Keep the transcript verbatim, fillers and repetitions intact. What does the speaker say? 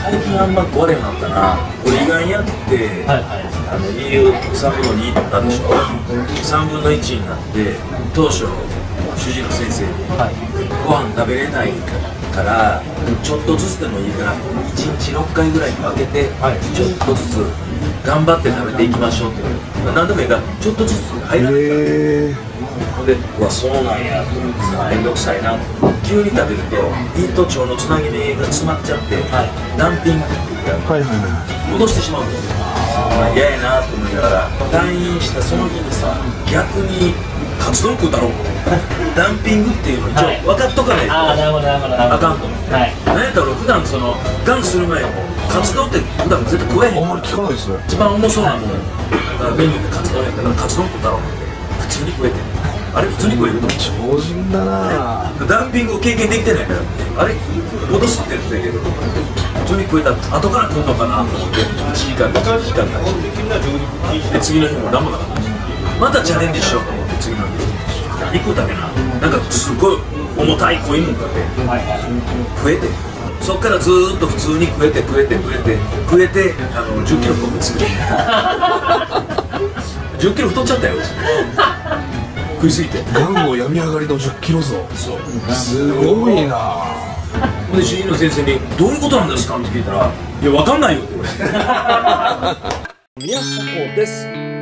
最近あんま壊れへんなったな。俺胃がんやって、はいはい、あのにさんぶんのにだったでしょ。さんぶんのいちになって当初主治医の先生に、はい、ご飯食べれないからちょっとずつでもいいからいちにちろっかいぐらいに分けて、はい、ちょっとずつ頑張って食べていきましょうって。何でもいいからちょっとずつ入らないからで、うわそうなんやと思ってさ、面倒くさいなと。急に食べると胃と腸のつなぎ目が詰まっちゃって、はい、ダンピングって言って、はいはいはい、戻してしまうんですよ。嫌やなと思いながら退院したその日にさ、逆にカツ丼食うだろうダンピングっていうの一応分かっとかないと、はい、あかんと思って、はい、何やったら普段そのガンする前にカツ丼って普段絶対食えへん。あんまり聞かないですね。一番重そうなもんメニューでカツ丼やったからカツ丼食うだろうって普通に食えてる。あれ普通に食えると超人だな。 ダンピングを経験できてないからあれ戻すって言ってたけど普通に食えたら後から来るのかなと思っていちじかんかいちじかんかで次の日も何もなかったし、またチャレンジしようと思って次の日行くだけな、なんかすごい重たい濃いもんかって増えて、そっからずーっと普通に食えて食えて食えて食えてあのじゅっキロ太ってするじゅっキロ太っちゃったよ食いすぎて。 ガンの病み上がりのじゅっキロ増。そうすごいな。 で主治医の先生に「どういうことなんですか?」って聞いたら「いや分かんないよ」って言われて宮下幸です。